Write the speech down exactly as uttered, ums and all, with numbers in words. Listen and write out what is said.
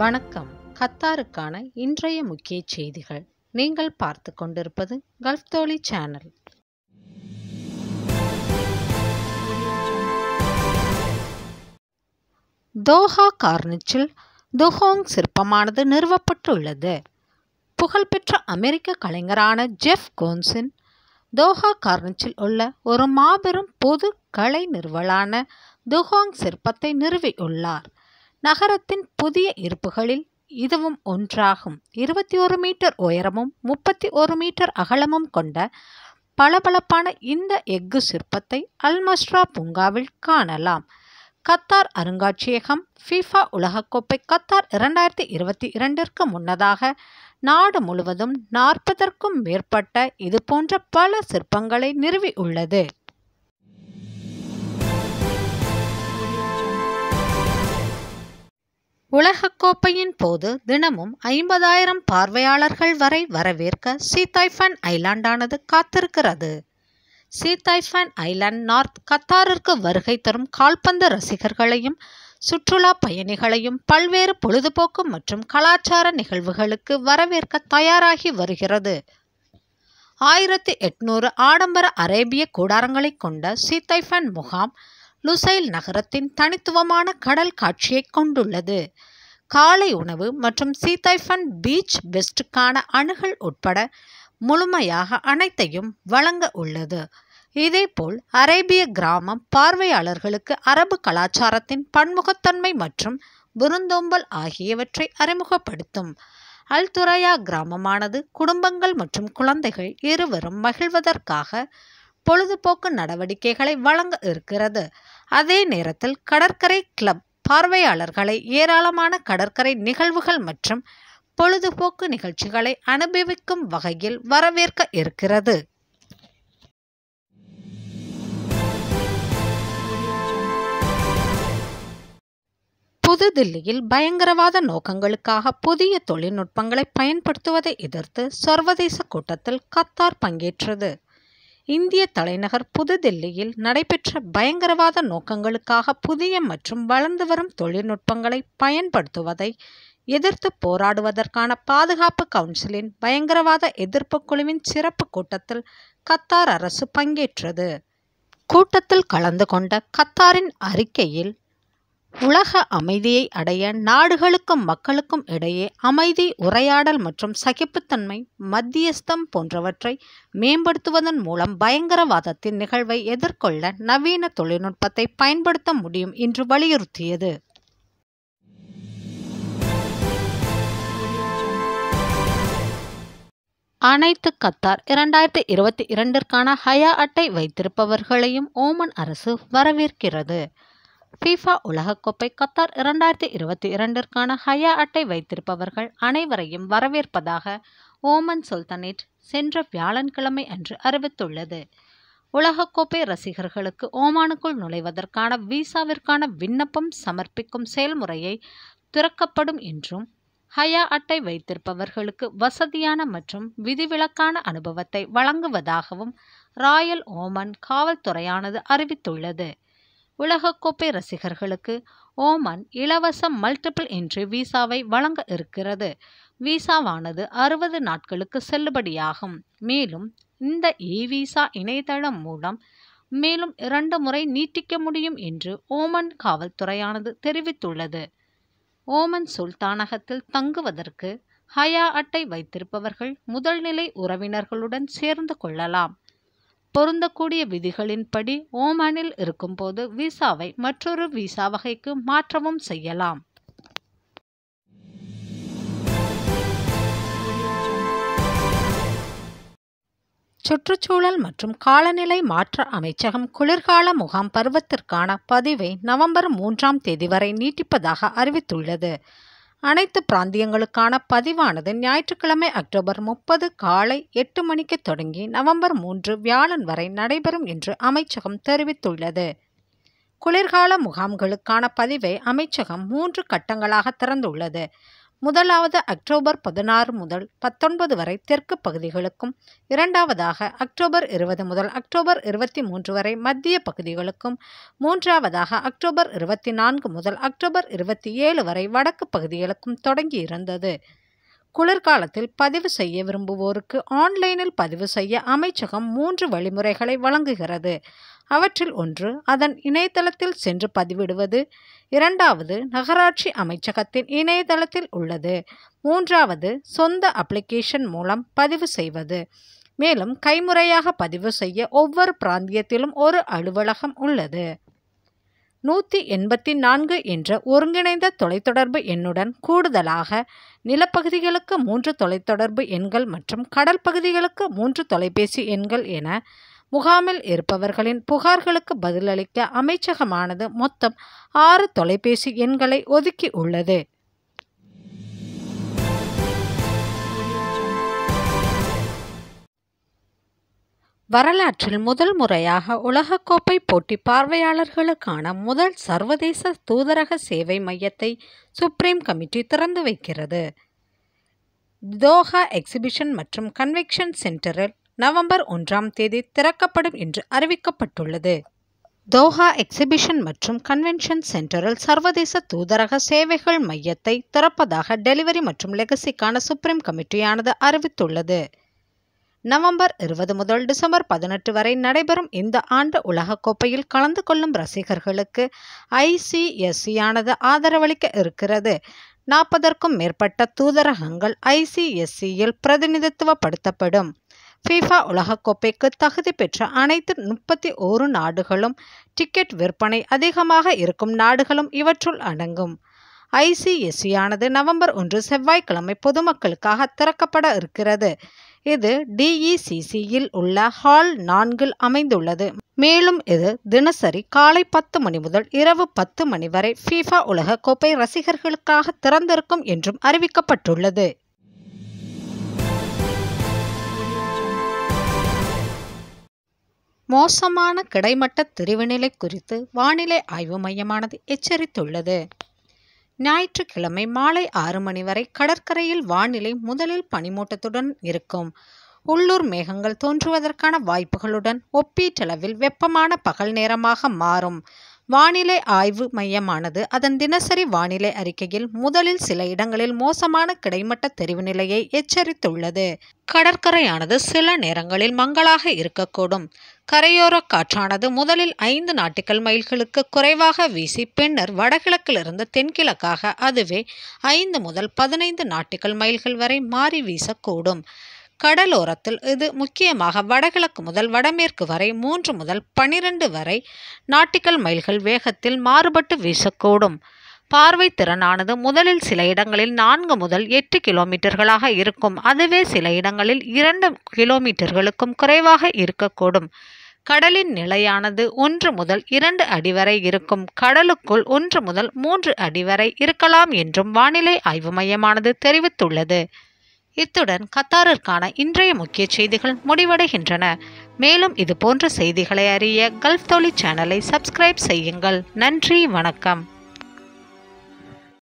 வணக்கம். கத்தாருக்கான இன்றைய முக்கிய செய்திகள். நீங்கள் பார்த்து கொண்டிருப்பது கல்ஃப் தோழி சேனல். தோஹா கார்னிச்சில் துஹோங் சிற்பமானது நிறுவப்பட்டுள்ளது. புகழ்பெற்ற அமெரிக்க கலைஞரான ஜெஃப் கோன்ஸின் தோஹா கார்னிச்சில் உள்ள ஒரு மாபெரும் பொது கலை நிறுவலான துஹோங் சிற்பத்தை நிறுவியுள்ளார். நகரத்தின் புதிய இருப்புகளில் இதுவும் ஒன்றாகும். இருபத்தி ஒரு மீட்டர் உயரமும் முப்பத்தி ஒரு மீட்டர் அகலமும் கொண்ட பளபளப்பான இந்த எஃகு சிற்பத்தை அல்மஸ்ரா பூங்காவில் காணலாம். கத்தார் அருங்காட்சியகம் ஃபிஃபா உலகக்கோப்பை கத்தார் இரண்டாயிரத்தி இருபத்தி இரண்டிற்கு முன்னதாக நாடு முழுவதும் நாற்பதற்கும் மேற்பட்ட இதுபோன்ற பல சிற்பங்களை நிறுவியுள்ளது. உலகக்கோப்பையின் போது தினமும் ஐம்பதாயிரம் பார்வையாளர்கள் வரை வரவேற்க சீதாய்ஃபன் ஐலாண்டானது காத்திருக்கிறது. சீதாய்ஃபன் ஐலாண்ட் நார்த் கத்தாரிற்கு வருகை தரும் கால்பந்து ரசிகர்களையும் சுற்றுலா பயணிகளையும் பல்வேறு பொழுதுபோக்கு மற்றும் கலாச்சார நிகழ்வுகளுக்கு வரவேற்க தயாராகி வருகிறது. ஆயிரத்தி எட்நூறு ஆடம்பர அரேபிய கூடாரங்களை கொண்ட சீதாய்ஃபன் முகாம் லுசைல் நகரத்தின் தனித்துவமான கடல் காட்சியை கொண்டுள்ளது. காலை உணவு மற்றும் சீதாய்ஃபன் பீச் பெஸ்டுக்கான அணுகல் உட்பட முழுமையாக அனைத்தையும் வழங்க உள்ளது. இதேபோல் அரேபிய கிராமம் பார்வையாளர்களுக்கு அரபு கலாச்சாரத்தின் பன்முகத்தன்மை மற்றும் விருந்தோம்பல் ஆகியவற்றை அறிமுகப்படுத்தும். அல்துரையா கிராமமானது குடும்பங்கள் மற்றும் குழந்தைகள் இருவரும் மகிழ்வதற்காக பொழுதுபோக்கு நடவடிக்கைகளை வழங்க இருக்கிறது. அதே நேரத்தில் கடற்கரை கிளப் பார்வையாளர்களை ஏராளமான கடற்கரை நிகழ்வுகள் மற்றும் பொழுதுபோக்கு நிகழ்ச்சிகளை அனுபவிக்கும் வகையில் வரவேற்க இருக்கிறது. புதுதில்லியில் பயங்கரவாத நோக்கங்களுக்காக புதிய தொழில்நுட்பங்களை பயன்படுத்துவதை எதிர்த்து சர்வதேச கூட்டத்தில் கத்தார் பங்கேற்றது. இந்திய தலைநகர் புதுதில்லியில் நடைபெற்ற பயங்கரவாத நோக்கங்களுக்காக புதிய மற்றும் வளர்ந்து வரும் தொழில்நுட்பங்களை பயன்படுத்துவதை எதிர்த்து போராடுவதற்கான பாதுகாப்பு கவுன்சிலின் பயங்கரவாத எதிர்ப்பு குழுவின் சிறப்பு கூட்டத்தில் கத்தார் அரசு பங்கேற்றது. கூட்டத்தில் கலந்து கொண்ட கத்தாரின் அறிக்கையில் உலக அமைதியை அடைய நாடுகளுக்கும் மக்களுக்கும் இடையே அமைதி, உரையாடல் மற்றும் சகிப்புத்தன்மை, மத்தியஸ்தம் போன்றவற்றை மேம்படுத்துவதன் மூலம் பயங்கரவாதத்தின் நிகழ்வை எதிர்கொள்ள நவீன தொழில்நுட்பத்தை பயன்படுத்த முடியும் என்று வலியுறுத்தியது. அனைத்து கத்தார் இரண்டாயிரத்தி இருபத்தி இரண்டிற்கான ஹயா அட்டை வைத்திருப்பவர்களையும் ஓமன் அரசு வரவேற்கிறது. ஃபிஃபா உலகக்கோப்பை கத்தார் இரண்டாயிரத்தி இருபத்தி இரண்டிற்கான ஹயா அட்டை வைத்திருப்பவர்கள் அனைவரையும் வரவேற்பதாக ஓமன் சுல்தானேட் சென்ற வியாழன்கிழமை அன்று அறிவித்துள்ளது. உலகக்கோப்பை ரசிகர்களுக்கு ஓமானுக்குள் நுழைவதற்கான விசாவிற்கான விண்ணப்பம் சமர்ப்பிக்கும் செயல்முறையை திறக்கப்படும் என்றும் ஹயா அட்டை வைத்திருப்பவர்களுக்கு வசதியான மற்றும் விதிவிலக்கான அனுபவத்தை வழங்குவதாகவும் ராயல் ஓமன் காவல்துறையானது அறிவித்துள்ளது. உலகக்கோப்பை ரசிகர்களுக்கு ஓமன் இலவச மல்டிபிள் என்ட்ரி விசாவை வழங்க இருக்கிறது. விசாவானது அறுபது நாட்களுக்கு செல்லுபடியாகும். மேலும் இந்த இ விசா இணையதளம் மூலம் மேலும் இரண்டு முறை நீட்டிக்க முடியும் என்று ஓமன் காவல்துறையானது தெரிவித்துள்ளது. ஓமன் சுல்தானகத்தில் தங்குவதற்கு ஹயா அட்டை வைத்திருப்பவர்கள் முதல்நிலை உறவினர்களுடன் சேர்ந்து கொள்ளலாம். பொருந்தக்கூடிய விதிகளின்படி ஓமானில் இருக்கும்போது விசாவை மற்றொரு விசா வகைக்கு மாற்றவும் செய்யலாம். சுற்றுச்சூழல் மற்றும் காலநிலை மாற்ற அமைச்சகம் குளிர்கால முகாம் பருவத்திற்கான பதிவை நவம்பர் மூன்றாம் தேதி வரை நீட்டிப்பதாக அறிவித்துள்ளது. அனைத்து பிராந்தியங்களுக்கான பதிவானது ஞாயிற்றுக்கிழமை அக்டோபர் முப்பது காலை எட்டு மணிக்கு தொடங்கி நவம்பர் மூன்று வியாழன் வரை நடைபெறும் என்று அமைச்சகம் தெரிவித்துள்ளது. குளிர்கால முகாம்களுக்கான பதிவை அமைச்சகம் மூன்று கட்டங்களாக திறந்துள்ளது. முதலாவது அக்டோபர் பதினாறு முதல் பத்தொன்பது வரை தெற்கு பகுதிகளுக்கும், இரண்டாவதாக அக்டோபர் இருபது முதல் அக்டோபர் இருபத்தி மூன்று வரை மத்திய பகுதிகளுக்கும், மூன்றாவதாக அக்டோபர் இருபத்தி நான்கு முதல் அக்டோபர் இருபத்தி ஏழு வரை வடக்கு பகுதிகளுக்கும் தொடங்கியிருந்தது. குளிர்காலத்தில் பதிவு செய்ய விரும்புவோருக்கு ஆன்லைனில் பதிவு செய்ய அமைச்சகம் மூன்று வழிமுறைகளை வழங்குகிறது. அவற்றில் ஒன்று அதன் இணையதளத்தில் சென்று பதிவிடுவது, இரண்டாவது நகராட்சி அமைச்சகத்தின் இணையதளத்தில் உள்ளது, மூன்றாவது சொந்த அப்ளிகேஷன் மூலம் பதிவு செய்வது. மேலும் கைமுறையாக பதிவு செய்ய ஒவ்வொரு பிராந்தியத்திலும் ஒரு அலுவலகம் உள்ளது. நூற்றி எண்பத்தி நான்கு என்ற ஒருங்கிணைந்த தொலைத்தொடர்பு எண்ணுடன் கூடுதலாக நிலப்பகுதிகளுக்கு மூன்று தொலைத்தொடர்பு எண்கள் மற்றும் கடல் பகுதிகளுக்கு மூன்று தொலைபேசி எண்கள் என முகாமில் இருப்பவர்களின் புகார்களுக்கு பதிலளிக்க அமைச்சகமானது மொத்தம் ஆறு தொலைபேசி எண்களை ஒதுக்கி உள்ளது. வரலாற்றில் முதல் முறையாக உலகக்கோப்பை போட்டி பார்வையாளர்களுக்கான முதல் சர்வதேச தூதரக சேவை மையத்தை சுப்ரீம் கமிட்டி திறந்து வைக்கிறது. தோஹா எக்ஸிபிஷன் மற்றும் கன்வென்ஷன் சென்டரில் நவம்பர் ஒன்றாம் தேதி திறக்கப்படும் என்று அறிவிக்கப்பட்டுள்ளது. தோஹா எக்ஸிபிஷன் மற்றும் கன்வென்ஷன் சென்டரில் சர்வதேச தூதரக சேவைகள் மையத்தை திறப்பதாக டெலிவரி மற்றும் லெகசிக்கான சுப்ரீம் கமிட்டியானது அறிவித்துள்ளது. நவம்பர் இருபது முதல் டிசம்பர் பதினெட்டு வரை நடைபெறும் இந்த ஆண்டு உலகக்கோப்பையில் கலந்து கொள்ளும் ரசிகர்களுக்கு ஐசிஎஸ்சியானது ஆதரவளிக்க இருக்கிறது. நாற்பதற்கும் மேற்பட்ட தூதரகங்கள் ஐசிஎஸ்சியில் பிரதிநிதித்துவப்படுத்தப்படும். ஃபீஃபா உலகக்கோப்பைக்கு தகுதி பெற்ற அனைத்து முப்பத்தி ஓரு நாடுகளும், டிக்கெட் விற்பனை அதிகமாக இருக்கும் நாடுகளும் இவற்றுள் அடங்கும். ஐசிஎஸ்சியானது நவம்பர் ஒன்று செவ்வாய்க்கிழமை பொதுமக்களுக்காக திறக்கப்பட இருக்கிறது. இது டிஇசிசியில் உள்ள ஹால் நான்கில் அமைந்துள்ளது. மேலும் இது தினசரி காலை பத்து மணி முதல் இரவு பத்து மணி வரை ஃபீஃபா உலகக்கோப்பை ரசிகர்களுக்காக திறந்திருக்கும் என்றும் அறிவிக்கப்பட்டுள்ளது. மோசமான கிடைமட்ட திரிவுநிலை குறித்து வானிலை ஆய்வு மையமானது எச்சரித்துள்ளது. ஞாயிற்றுக்கிழமை மாலை ஆறு மணி வரை கடற்கரையில் வானிலை முதலில் பனிமூட்டத்துடன் இருக்கும். உள்ளூர் மேகங்கள் தோன்றுவதற்கான வாய்ப்புகளுடன் ஒப்பீட்டளவில் வெப்பமான பகல் நேரமாக மாறும். வானிலை ஆய்வு மையமானது அதன் தினசரி வானிலை அறிக்கையில் முதலில் சில இடங்களில் மோசமான கிடைமட்ட தெரிவுநிலையை எச்சரித்துள்ளது. கடற்கரையானது சில நேரங்களில் மங்கலாக இருக்கக்கூடும். கரையோர காற்றானது முதலில் ஐந்து நாட்டிக்கல் மைல்களுக்கு குறைவாக வீசி பின்னர் வடகிழக்கிலிருந்து தென்கிழக்காக அதுவே ஐந்து முதல் பதினைந்து நாட்டிக்கல் மைல்கள் வரை மாறி வீசக்கூடும். கடலோரத்தில் இது முக்கியமாக வடகிழக்கு முதல் வடமேற்கு வரை மூன்று முதல் பனிரெண்டு வரை நாட்டிக்கல் மைல்கள் வேகத்தில் மாறுபட்டு வீசக்கூடும். பார்வை திறனானது முதலில் சில இடங்களில் நான்கு முதல் எட்டு கிலோமீட்டர்களாக இருக்கும். அதுவே சில இடங்களில் இரண்டு கிலோமீட்டர்களுக்கும் குறைவாக இருக்கக்கூடும். கடலின் நிலையானது ஒன்று முதல் இரண்டு அடி வரை இருக்கும். கடலுக்குள் ஒன்று முதல் மூன்று அடி வரை இருக்கலாம் என்றும் வானிலை ஆய்வு மையமானது தெரிவித்துள்ளது. இத்துடன் கத்தாரிற்கான இன்றைய முக்கிய செய்திகள் முடிவடைகின்றன. மேலும் இது போன்ற செய்திகளை அறிய கல்ஃப் தோழி சேனலை சப்ஸ்கிரைப் செய்யுங்கள். நன்றி, வணக்கம்.